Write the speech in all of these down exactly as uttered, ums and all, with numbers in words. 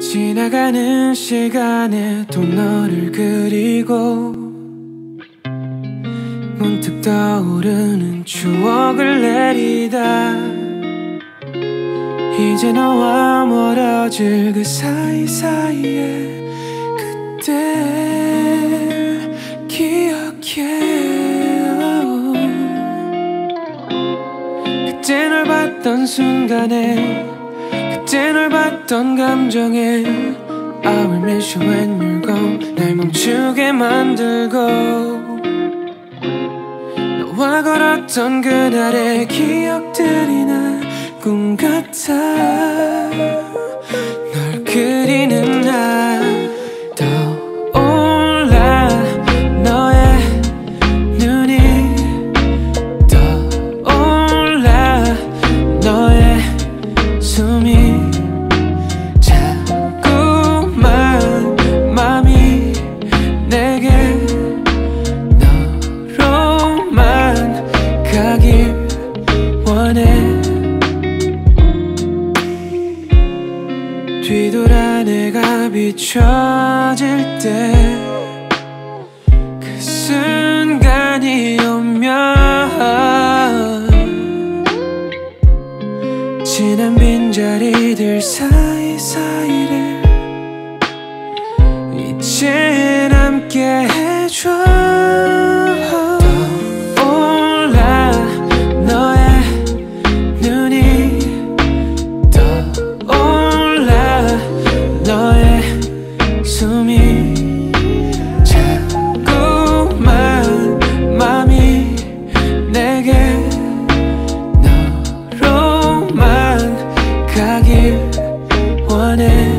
지나가는 시간에 또 너를 그리고 문득 떠오르는 추억을 내리다 이제 너와 멀어질 그 사이사이에 그댈 기억해. 그때 널 봤던 순간에 그때 널 봤던 감정에 I will miss you when you're gone. 날 멈추게 만들고 너와 걸었던 그날의 기억들이 날 꿈 같아. 널 그리는 날 떠올라. 너의 눈이 떠올라. 너의 숨이 자꾸만 맘이 내게 너로만 가길 원해. 뒤돌아 내가 비춰질 때 그 순간이 오면 지난 빈자리들 사이사이를 이제 남게 해줘. 떠올라. 너의 눈이 떠올라. 너의 숨이 자꾸만 맘이 내게 너로만 가길 원해.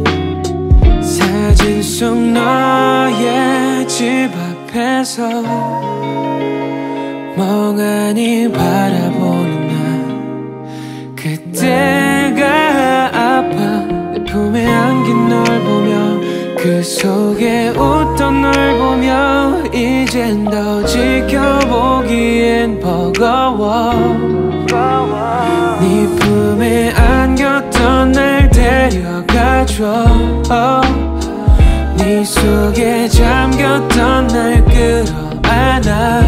사진 속 너의 집 앞에서 멍하니 바라보는 나 그때가 아파. 내 품에 안긴 널 보며 그 속에 웃던 널 보며 이젠 더 지켜보기엔 버거워. 네 품에 안겼던 날 데려가줘. 네 속에 잠겼던 날 끌어안아줘.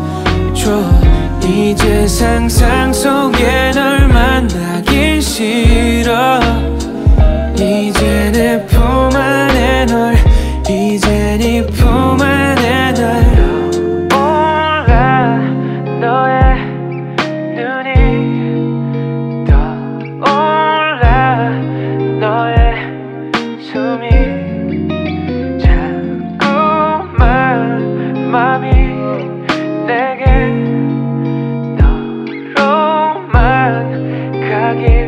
이제 상상 속에 널 만나기 싫어. 이제 내 품 안에 널 이제 네 품 안에 널 떠올라. 너의 눈이 떠올라. 너의 숨이 자꾸만 맘이 내게 너로만 가길